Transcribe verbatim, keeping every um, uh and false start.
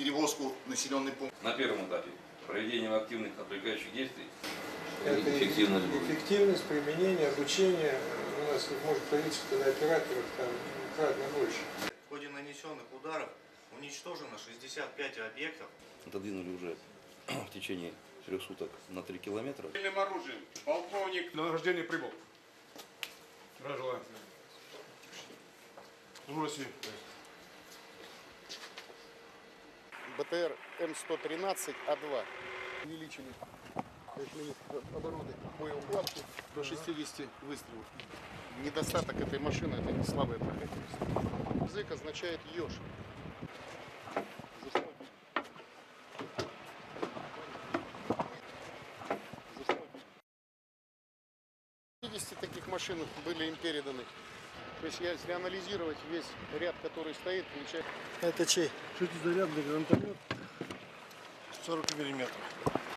перевозку в населенный пункт. На первом этапе проведением активных отвлекающих действий. Это эффективность, эффективность применения, обучения у нас может появиться, когда операторов там кратно больше. В ходе нанесенных ударов уничтожено шестьдесят пять объектов. Отодвинули уже в течение трех суток на три километра. Сильным оружием. Полковник на нахождение прибыл. Здравия желаю. БТР М сто тринадцать А два. Увеличили обороты боеукладки до шестидесяти выстрелов. Недостаток этой машины — это слабая проходимость. Язык означает еж. пятьдесят таких машин были им переданы. То есть, если анализировать весь ряд, который стоит, получается... Это чей? Шестизарядный гранатомет сорок миллиметров.